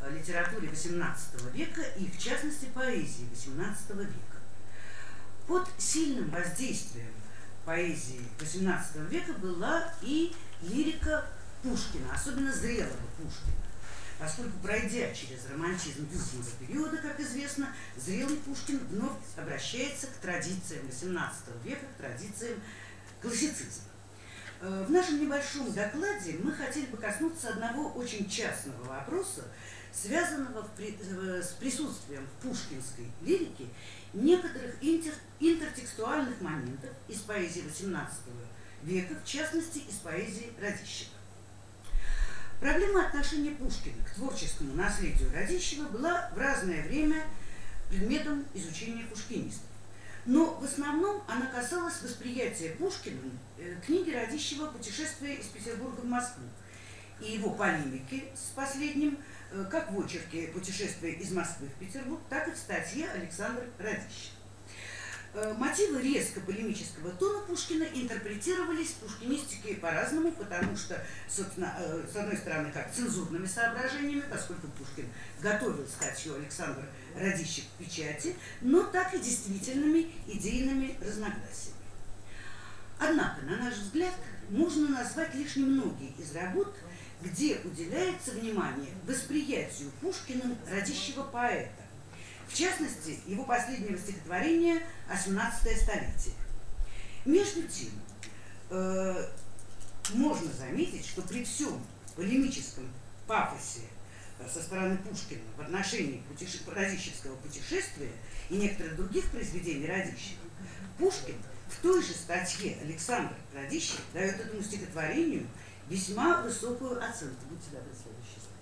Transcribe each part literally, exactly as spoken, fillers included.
литературе восемнадцатого века и, в частности, поэзии восемнадцатого века. Под сильным воздействием поэзии восемнадцатого века была и лирика Пушкина, особенно зрелого Пушкина. Поскольку, пройдя через романтизм южного периода, как известно, зрелый Пушкин вновь обращается к традициям восемнадцатого века, к традициям классицизма. В нашем небольшом докладе мы хотели бы коснуться одного очень частного вопроса, связанного с присутствием в пушкинской лирике некоторых интер, интертекстуальных моментов из поэзии восемнадцатого века, в частности, из поэзии Радищева. Проблема отношения Пушкина к творческому наследию Радищева была в разное время предметом изучения пушкинистов. Но в основном она касалась восприятия Пушкиным книги Радищева «Путешествие из Петербурга в Москву» и его полемики с последним, как в очерке «Путешествие из Москвы в Петербург», так и в статье Александра Радищева. Мотивы резко полемического тона Пушкина интерпретировались в пушкинистике по-разному, потому что, собственно, с одной стороны, как цензурными соображениями, поскольку Пушкин готовил статью Александр Радищев в печати, но так и действительными идейными разногласиями. Однако, на наш взгляд, можно назвать лишь немногие из работ, где уделяется внимание восприятию Пушкиным Радищева поэта. В частности, его последнего стихотворения «восемнадцатое столетие». Между тем, э, можно заметить, что при всем полемическом пафосе со стороны Пушкина в отношении путеше... радищевского путешествия и некоторых других произведений Радищева, Пушкин в той же статье Александр Радищев дает этому стихотворению весьма высокую оценку. Будьте добры, следующий слайд.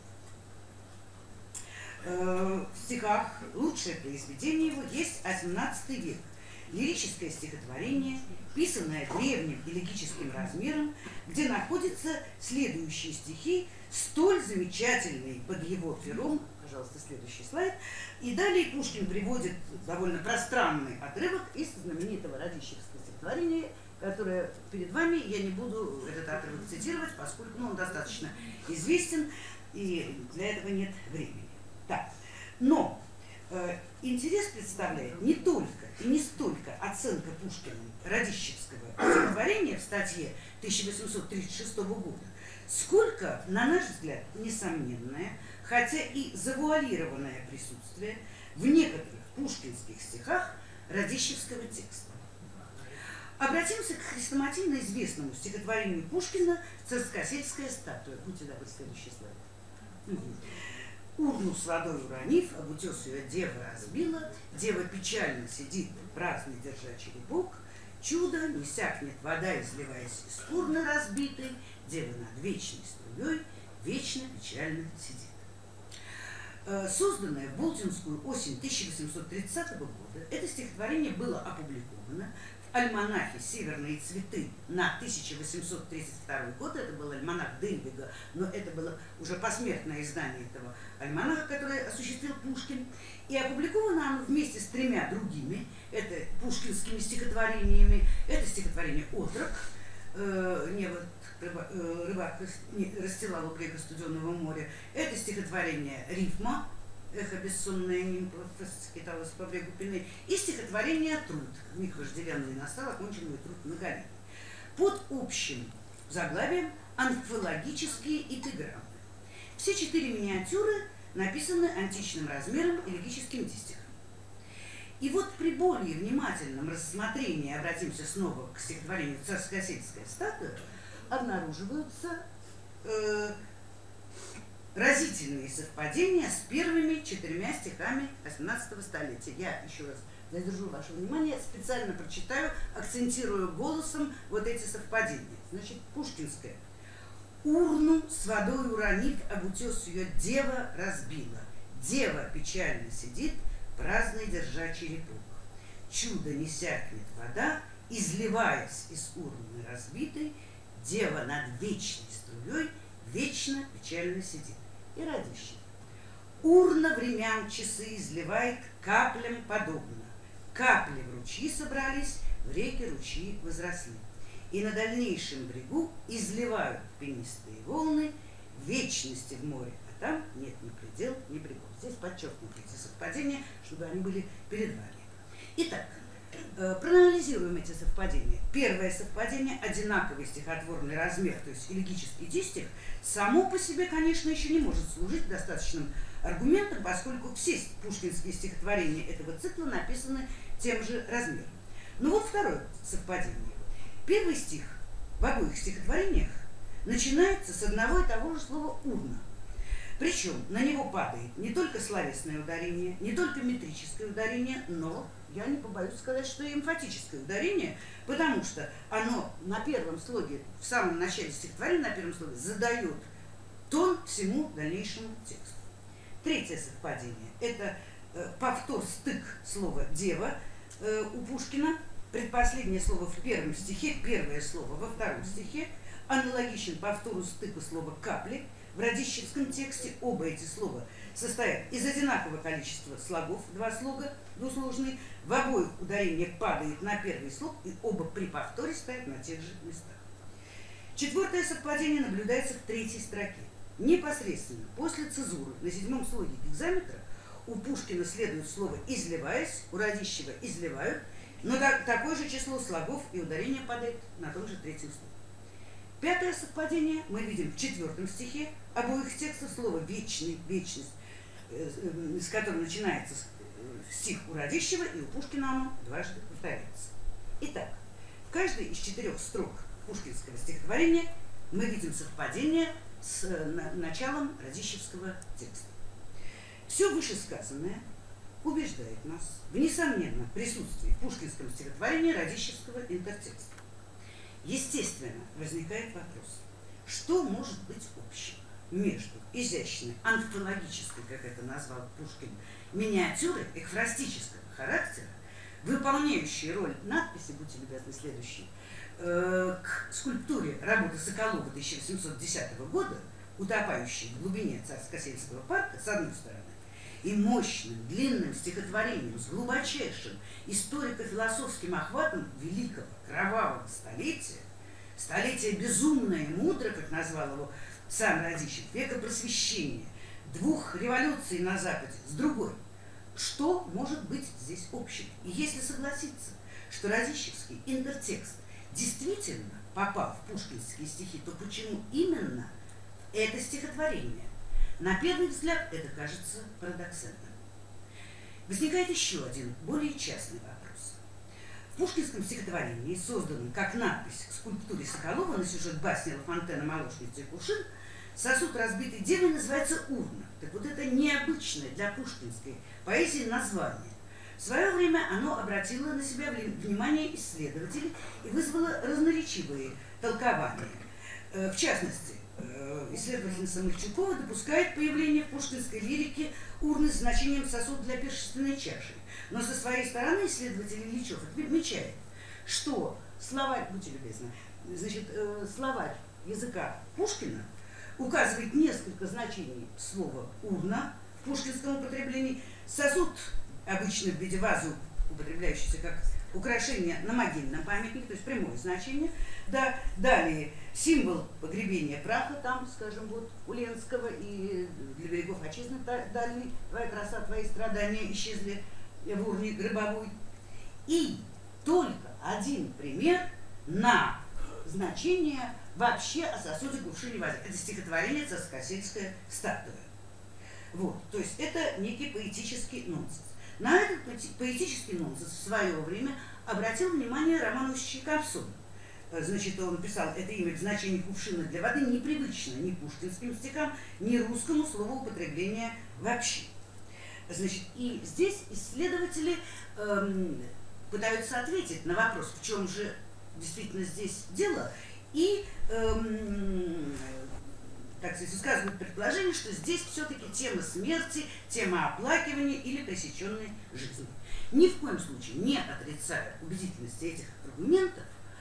В стихах лучшее произведение его есть восемнадцатый век. Лирическое стихотворение, писанное древним элегическим размером, где находятся следующие стихи, столь замечательные под его пером. Пожалуйста, следующий слайд. И далее Пушкин приводит довольно пространный отрывок из знаменитого радищевского стихотворения, которое перед вами. Я не буду этот отрывок цитировать, поскольку ну, он достаточно известен, и для этого нет времени. Так, но э, интерес представляет не только и не столько оценка Пушкиным радищевского стихотворения в статье тысяча восемьсот тридцать шестого года, сколько, на наш взгляд, несомненное, хотя и завуалированное присутствие в некоторых пушкинских стихах радищевского текста. Обратимся к хрестоматийно известному стихотворению Пушкина «Царскосельская статуя». Будьте добры, следующий слайд. Угу. Урну с водой уронив, об утес ее дева разбила, дева печально сидит, праздный держа черепок, чудо, не сякнет вода, изливаясь из урны разбитой, дева над вечной струей вечно печально сидит. Созданное в Болдинскую осень тысяча восемьсот тридцатого года, это стихотворение было опубликовано в альманахе «Северные цветы» на тысяча восемьсот тридцать второй год. Это был альманах Дельвига, но это было уже посмертное издание этого альманаха, которое осуществил Пушкин. И опубликовано оно вместе с тремя другими, это пушкинскими стихотворениями. Это стихотворение «Отрок», э, небо, рыба, э, рыбак расстилал у брега студенного моря. Это стихотворение «Рифма», эхо бессонное нимфа скиталось по брегу Пены, и стихотворение «Труд», миг вожделенный настал, оконченный труд многолетний. Под общим заглавием «Амфологические эпиграммы». Все четыре миниатюры написаны античным размером элегическим дистихом. И вот при более внимательном рассмотрении, обратимся снова к стихотворению «Царскосельская статуя», обнаруживаются э, разительные совпадения с первыми четырьмя стихами восемнадцатого столетия. Я еще раз задержу ваше внимание, специально прочитаю, акцентирую голосом вот эти совпадения. Значит, пушкинская. «Урну с водой уронив, об утес ее дева разбила. Дева печально сидит, праздный держа черепок. Чудо не сякнет вода, изливаясь из урны разбитой, дева над вечной струей вечно печально сидит». И Радищев. «Урна времен часы изливает каплям подобно. Капли в ручьи собрались, в реки ручьи возросли. И на дальнейшем брегу изливают пенистые волны, вечности в море там нет ни предел, ни предел. Здесь подчеркнуты эти совпадения, чтобы они были перед вами. Итак, проанализируем эти совпадения. Первое совпадение – одинаковый стихотворный размер, то есть элегический дистих, само по себе, конечно, еще не может служить достаточным аргументом, поскольку все пушкинские стихотворения этого цикла написаны тем же размером. Ну вот второе совпадение. Первый стих в обоих стихотворениях начинается с одного и того же слова «урна». Причем на него падает не только словесное ударение, не только метрическое ударение, но, я не побоюсь сказать, что и эмфатическое ударение, потому что оно на первом слоге, в самом начале стихотворения, на первом слоге задает тон всему дальнейшему тексту. Третье совпадение – это э, повтор-стык слова «дева» э, у Пушкина. Предпоследнее слово в первом стихе, первое слово во втором стихе, аналогичен повтору-стыку слова «капли». В радищевском тексте оба эти слова состоят из одинакового количества слогов, два слога двусложные, в обоих ударение падает на первый слог, и оба при повторе стоят на тех же местах. Четвертое совпадение наблюдается в третьей строке. Непосредственно после цезуры на седьмом слоге гекзаметра у Пушкина следует слово «изливаясь», у Радищева «изливают», но так, такое же число слогов и ударение падает на том же третьем слоге. Пятое совпадение мы видим в четвертом стихе обоих текстов слова «вечный», «вечность», с которым начинается стих у Радищева, и у Пушкина оно дважды повторяется. Итак, в каждой из четырех строк пушкинского стихотворения мы видим совпадение с началом радищевского текста. Все вышесказанное убеждает нас в несомненном присутствии в пушкинском стихотворении радищевского интертекста. Естественно, возникает вопрос, что может быть общим между изящной, антропологической, как это назвал Пушкин, миниатюрой экфрастического характера, выполняющей роль надписи, будьте любезны, следующей, э, к скульптуре работы Соколова тысяча восемьсот десятого года, утопающей в глубине Царско-сельского парка, с одной стороны, и мощным, длинным стихотворением с глубочайшим историко-философским охватом великого кровавого столетия, столетие безумное и мудро, как назвал его сам Радищев, века просвещения, двух революций на Западе, с другой. Что может быть здесь общим? И если согласиться, что радищевский интертекст действительно попал в пушкинские стихи, то почему именно это стихотворение? На первый взгляд это кажется парадоксальным. Возникает еще один, более частный вопрос. В пушкинском стихотворении, созданном как надпись к скульптуре Соколова на сюжет басни Ла Фонтена «Молочница и кувшин», сосуд разбитой девы называется «урна». Так вот это необычное для пушкинской поэзии название. В свое время оно обратило на себя внимание исследователей и вызвало разноречивые толкования. В частности, исследовательница Мальчукова допускает появление в пушкинской лирике урны с значением сосуд для пиршественной чаши. Но со своей стороны исследователь Ильичев отмечает, что словарь, будьте любезны, значит, словарь языка Пушкина указывает несколько значений слова «урна» в пушкинском употреблении. Сосуд обычно в виде вазы, употребляющийся как украшение на могильном памятнике, то есть прямое значение. Да, далее символ погребения праха, там, скажем, вот у Ленского, и для берегов отчизны дальней, твоя краса, твои страдания исчезли в урне гробовой. И только один пример на значение вообще о сосуде, кувшине, вазе. Это стихотворение «Царскосельская статуя». Вот, то есть это некий поэтический нонсенс. На этот поэтический нонсенс в свое время обратил внимание Роман Чайковский. Значит, он писал это имя в значении кувшина для воды непривычно ни пушкинским стихам, ни русскому слову употребления вообще. Значит, и здесь исследователи эм, пытаются ответить на вопрос, в чем же действительно здесь дело, и эм, так сказать, высказывают предположение, что здесь все-таки тема смерти, тема оплакивания или пресеченной жизни. Ни в коем случае не отрицая убедительности этих аргументов,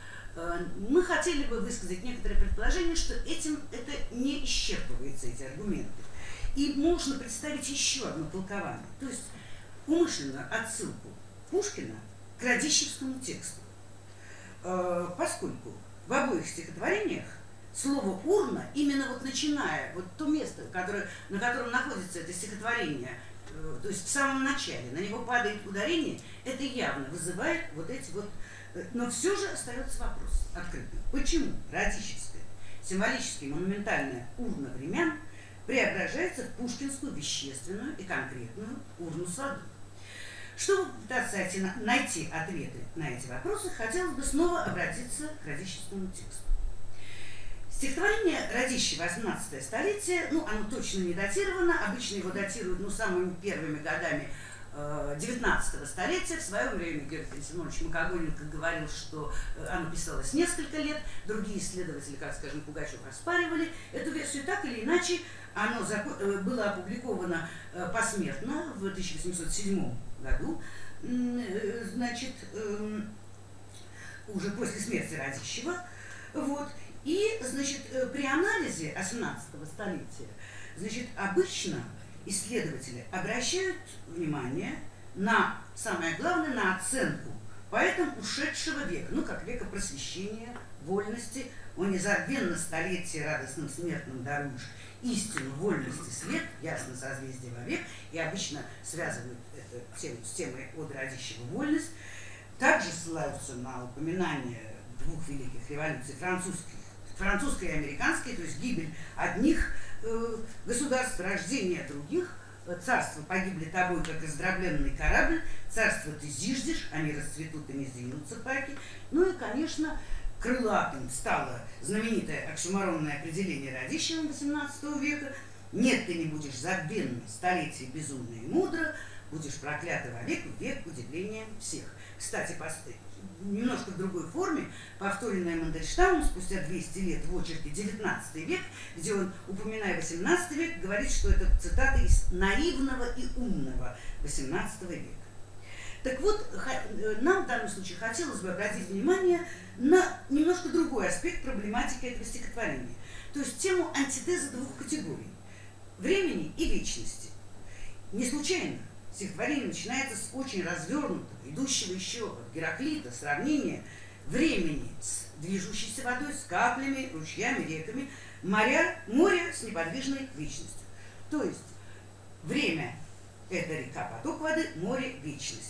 мы хотели бы высказать некоторые предположения, что этим это не исчерпываются, эти аргументы. И можно представить еще одно толкование, то есть умышленную отсылку Пушкина к радищевскому тексту, поскольку в обоих стихотворениях слово «урна», именно вот начиная, вот то место, которое, на котором находится это стихотворение, э, то есть в самом начале, на него падает ударение, это явно вызывает вот эти вот... Э, но все же остается вопрос открытым. Почему радищевская, символически монументальная урна времен преображается в пушкинскую вещественную и конкретную урну саду? Чтобы попытаться найти ответы на эти вопросы, хотелось бы снова обратиться к радищевскому тексту. Стихотворение Радищева восемнадцатое столетие, ну, оно точно не датировано, обычно его датируют, ну, самыми первыми годами э, девятнадцатого столетия. В свое время Георгий Константинович Макогольников говорил, что оно писалось несколько лет, другие исследователи, как, скажем, Пугачев, оспаривали эту версию. Так или иначе, оно было опубликовано посмертно в тысяча восемьсот седьмом году, значит, уже после смерти Радищева. Вот. И, значит, при анализе восемнадцатого столетия, значит, обычно исследователи обращают внимание на, самое главное, на оценку поэтам ушедшего века, ну, как века просвещения, вольности, о незабвенно столетие радостным смертным даруешь истину, вольности, свет, ясно созвездие вовек, и обычно связывают это тему с темой оды Радищева «Вольность». Также ссылаются на упоминание двух великих революций, французских, французской и американской, то есть гибель одних э, государств, рождение других. Царства погибли тобой, как раздробленный корабль, царство ты зиждешь, они расцветут и не сдвинутся паки. Ну и, конечно, крылатым стало знаменитое оксюморонное определение Радищевым восемнадцатого века: «Нет, ты не будешь забвенным, столетие безумно и мудро, будешь проклята вовек, век удивлением всех». Кстати, немножко в другой форме, повторенная Мандельштамом спустя двести лет в очерке «девятнадцатый век», где он, упоминая восемнадцатый век, говорит, что это цитата из наивного и умного восемнадцатого века. Так вот, нам в данном случае хотелось бы обратить внимание на немножко другой аспект проблематики этого стихотворения, то есть тему антитезы двух категорий – времени и вечности. Не случайно стихотворение начинается с очень развернутого, идущего еще от Гераклита сравнения времени с движущейся водой, с каплями, ручьями, реками, моря, море с неподвижной вечностью. То есть время – это река, поток воды, море – вечность.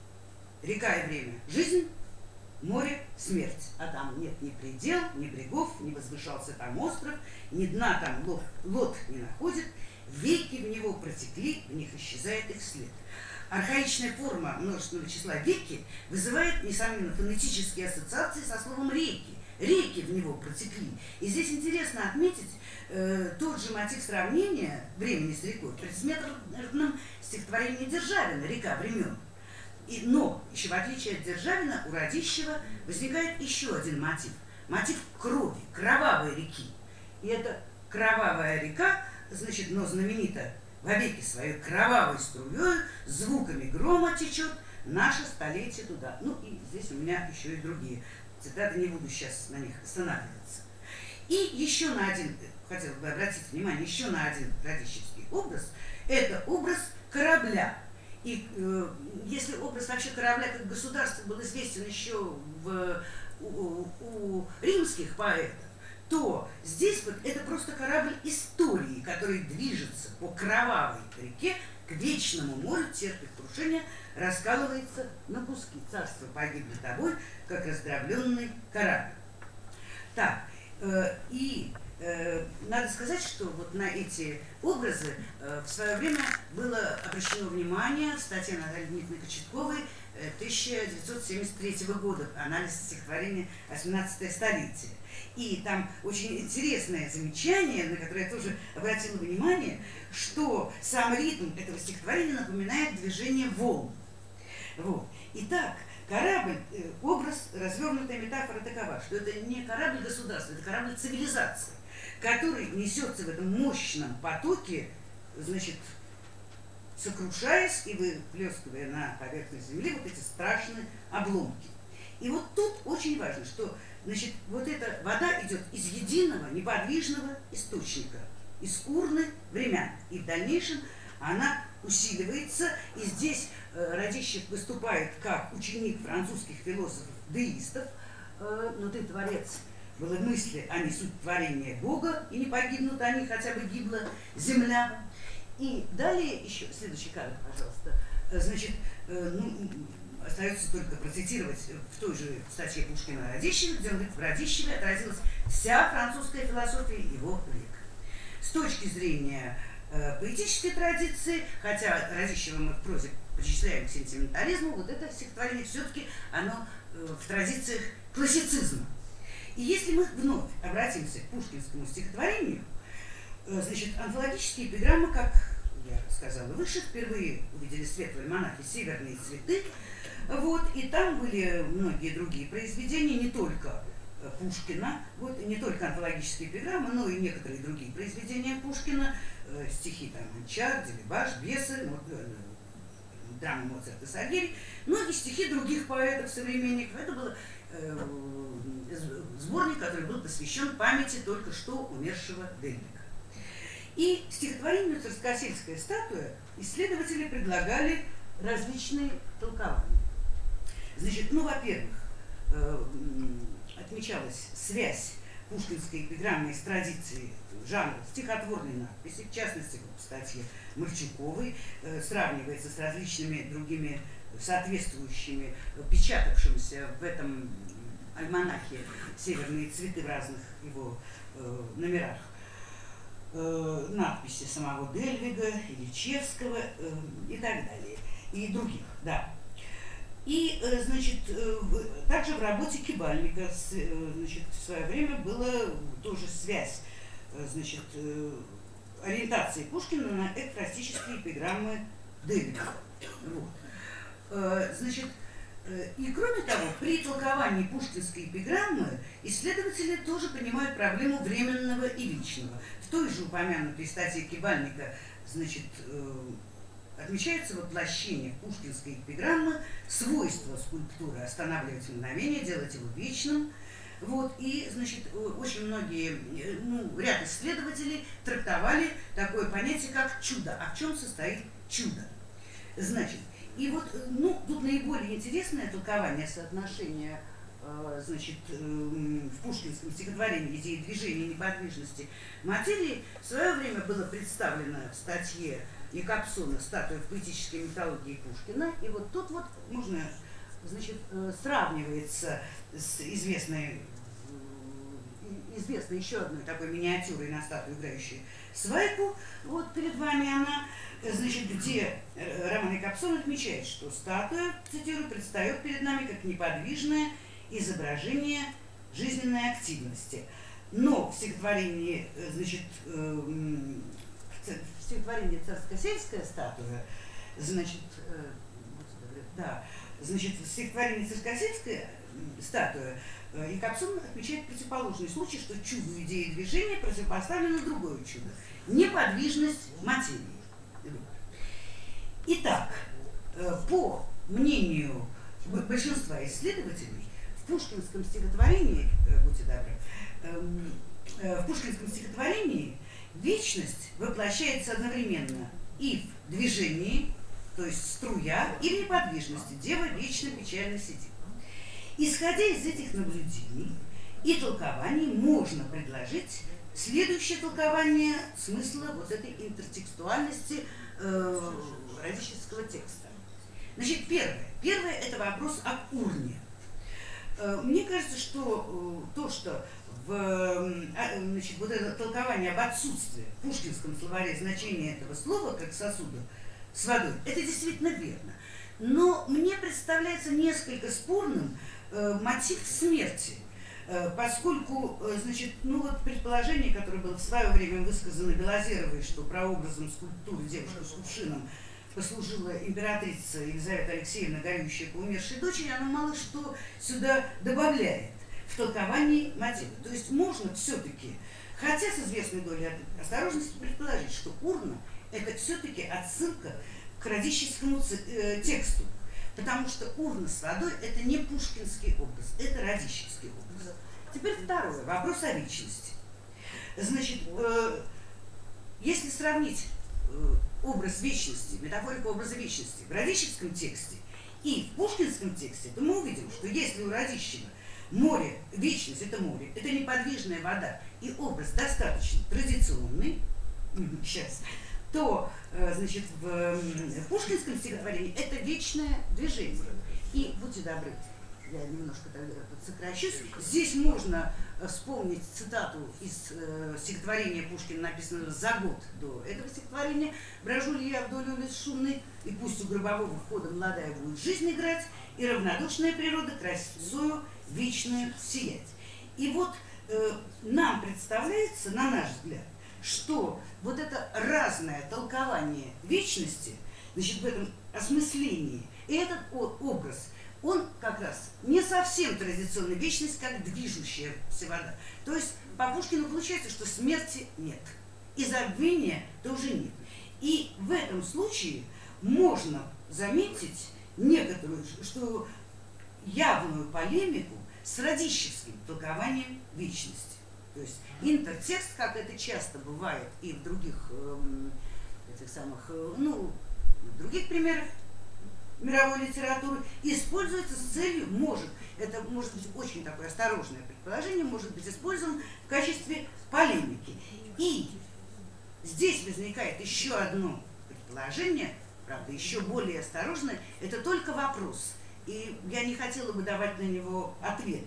Река и время – жизнь, море – смерть. А там нет ни предел, ни брегов, не возвышался там остров, ни дна там лод, лод не находит, веки в него протекли, в них исчезает их след. Архаичная форма множественного числа «веки» вызывает, несомненно, фонетические ассоциации со словом «реки». Реки в него протекли. И здесь интересно отметить э, тот же мотив сравнения времени с рекой в предсмертном стихотворении Державина «Река времен». И, но, еще в отличие от Державина, у Радищева возникает еще один мотив. Мотив крови, кровавой реки. И эта кровавая река, значит, но знаменита вовеки своей кровавой струей, звуками грома течет наше столетие туда. Ну и здесь у меня еще и другие цитаты, не буду сейчас на них останавливаться. И еще на один, хотел бы обратить внимание, еще на один радищевский образ, это образ корабля. И э, если образ вообще корабля как государства был известен еще в, у, у римских поэтов, то здесь вот это просто корабль истории, который движется по кровавой реке к вечному морю, терпит крушение, раскалывается на куски. Царство погибли тобой, как раздробленный корабль. Так, э, и э, надо сказать, что вот на эти образы э, в свое время было обращено внимание в статье Натальи Дмитриевны Кочетковой э, тысяча девятьсот семьдесят третьего года, анализ стихотворения восемнадцатое столетие. И там очень интересное замечание, на которое я тоже обратила внимание, что сам ритм этого стихотворения напоминает движение волн. Вот. Итак, корабль, образ, развернутая метафора такова, что это не корабль государства, это корабль цивилизации, который несется в этом мощном потоке, значит, сокрушаясь и выплескивая на поверхность земли вот эти страшные обломки. И вот тут очень важно, что, значит, вот эта вода идет из единого неподвижного источника, из урны времен. И в дальнейшем она усиливается. И здесь э, Радищев выступает как ученик французских философов-деистов. Э, но ты, творец, было мысли, они суть творения Бога, и не погибнут они, хотя бы гибла земля. И далее еще, следующий кадр, пожалуйста, значит, ну, остается только процитировать в той же статье Пушкина о Радищеве, где он говорит, в Радищеве отразилась вся французская философия его века. С точки зрения э, поэтической традиции, хотя Радищева мы в прозе причисляем к сентиментализму, вот это стихотворение все-таки оно э, в традициях классицизма. И если мы вновь обратимся к пушкинскому стихотворению, э, значит, онтологические эпиграммы, как я сказала выше, впервые увидели свет в альманахе «Северные цветы». Вот, и там были многие другие произведения, не только Пушкина, вот, не только онтологические эпиграммы, но и некоторые другие произведения Пушкина, э, стихи там Анчар, Делибаш, Бесы, ну, э, драмы Моцарта и Сальери, ну и стихи других поэтов, современников. Это был э, сборник, который был посвящен памяти только что умершего Дельвига. И стихотворению «Царскосельская статуя» исследователи предлагали различные толкования. Значит, ну, во-первых, э, отмечалась связь пушкинской эпиграммы с традицией жанра стихотворной надписи, в частности, в статье Мальчуковой, э, сравнивается с различными другими соответствующими, печатавшимися в этом альманахе «Северные цветы» в разных его э, номерах, э, надписи самого Дельвига, Ильичевского э, и так далее, и других, да. И, значит, также в работе Кибальника, значит, в свое время была тоже связь, значит, ориентации Пушкина на экфрастические эпиграммы Дельвига. Вот. Значит, и кроме того, при толковании пушкинской эпиграммы исследователи тоже понимают проблему временного и вечного. В той же упомянутой статье Кибальника, значит, отмечается воплощение пушкинской эпиграммы свойства скульптуры останавливать мгновение, делать его вечным. Вот, и, значит, очень многие, ну, ряд исследователей трактовали такое понятие, как чудо. А в чем состоит чудо? Значит, и вот, ну, тут наиболее интересное толкование соотношения, э, значит, э, в пушкинском стихотворении идеи движения и неподвижности материи в свое время было представлено в статье и Капсона «Статуя в поэтической мифологии Пушкина». И вот тут вот можно, значит, сравнивается с известной, известной еще одной такой миниатюрой на статую, играющей свайку. Вот перед вами она, значит, где Роман и Капсон отмечает, что статуя, цитирую, предстает перед нами как неподвижное изображение жизненной активности. Но в стихотворении, значит, в стихотворении «Царскосельская статуя», значит, э, да, значит, в стихотворении «Царскосельская статуя» э, и Капсон отмечает противоположный случай, что чуду идеи движения противопоставлено другое чудо – неподвижность материи. Итак, э, по мнению большинства исследователей, в пушкинском стихотворении, э, будьте добры, э, э, в пушкинском стихотворении вечность воплощается одновременно и в движении, то есть струя, и в неподвижности. Дева вечно печально сидит. Исходя из этих наблюдений и толкований, можно предложить следующее толкование смысла вот этой интертекстуальности э, радищевского текста. Значит, первое. Первое – это вопрос об урне. Э, мне кажется, что э, то, что в, значит, вот это толкование об отсутствии в пушкинском словаре значения этого слова как сосуда с водой, это действительно верно. Но мне представляется несколько спорным э, мотив смерти, э, поскольку, э, значит, ну вот предположение, которое было в свое время высказано Белозеровой, что прообразом скульптуры девушки с кувшином послужила императрица Елизавета Алексеевна, горюющая по умершей дочери, оно мало что сюда добавляет в толковании мотива. То есть можно все-таки, хотя с известной долей осторожности, предположить, что урна – это все-таки отсылка к радищевскому тексту, потому что урна с водой – это не пушкинский образ, это радищевский образ. Теперь второе, вопрос о вечности. Значит, э, если сравнить э, образ вечности, метафорику образа вечности в радищевском тексте и в пушкинском тексте, то мы увидим, что если у Радищева море, вечность – это море, это неподвижная вода, и образ достаточно традиционный, сейчас, то, значит, в пушкинском стихотворении это вечное движение. И, будьте добры, я немножко сокращусь, здесь можно вспомнить цитату из э, стихотворения Пушкина, написанного за год до этого стихотворения: «Брожу ли я вдоль улиц шумной, и пусть у гробового входа молодая будет жизнь играть, и равнодушная природа красою вечную сиять». И вот э, нам представляется, на наш взгляд, что вот это разное толкование вечности, значит, в этом осмыслении, и этот образ, он как раз не совсем традиционная вечность, как движущаяся вода. То есть по Пушкину получается, что смерти нет, и забвения тоже нет. И в этом случае можно заметить некоторую, что явную полемику с радищевским толкованием вечности. То есть интертекст, как это часто бывает и в других э, этих самых, э, ну, в других примерах мировой литературы, используется с целью, может, это может быть очень такое осторожное предположение, может быть использован в качестве полемики. И здесь возникает еще одно предположение, правда, еще более осторожное, это только вопрос, и я не хотела бы давать на него ответ,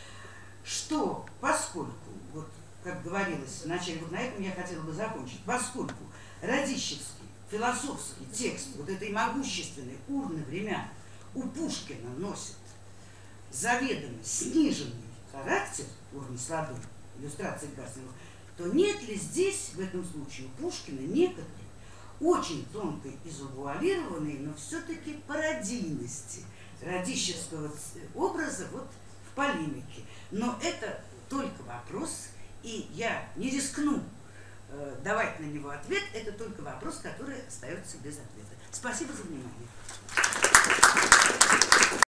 что поскольку, вот как говорилось вначале, вот на этом я хотела бы закончить, поскольку радищевский философский текст вот этой могущественной урны времен у Пушкина носит заведомо сниженный характер, урны с водой, иллюстрации Гарцева, то нет ли здесь, в этом случае, у Пушкина некоторые очень тонко изавуалированные, но все-таки пародийности радищевского образа вот в полемике. Но это только вопрос, и я не рискну давать на него ответ, это только вопрос, который остается без ответа. Спасибо за внимание.